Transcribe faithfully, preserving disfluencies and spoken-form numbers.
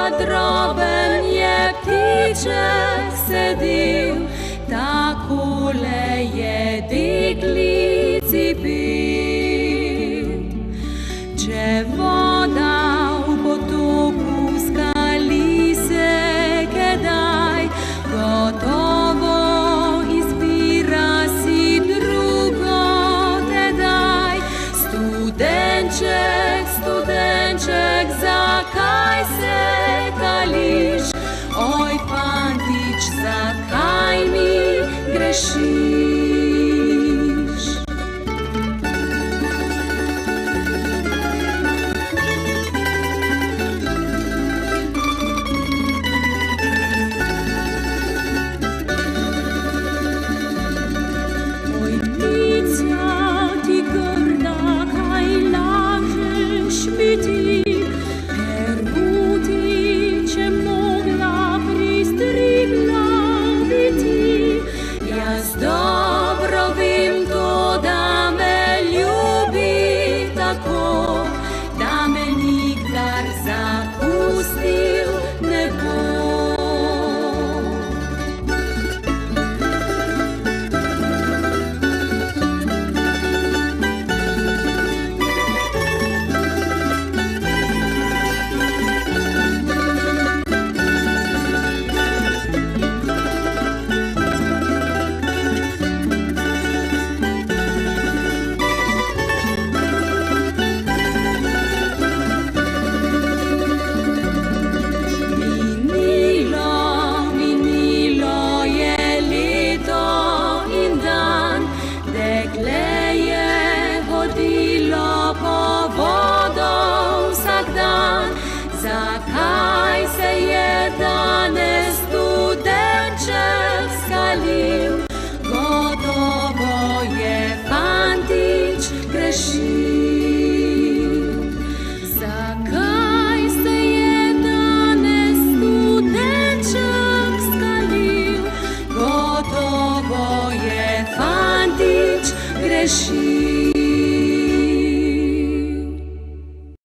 Под дробем je ptiček sedil, takole je deklici pil. Če voda v potoku skali se kedaj, gotovo izbira si drugo tedaj. Studenček, studenček, zakaj se kališ? Oj, fantič, zakaj mi grešiš? Oj, ptica ti grda, kaj lažeš biti? Jaz dobro vem to, da me ljubi tako, da me nikdar zapustil ne bo. Zakaj se je dan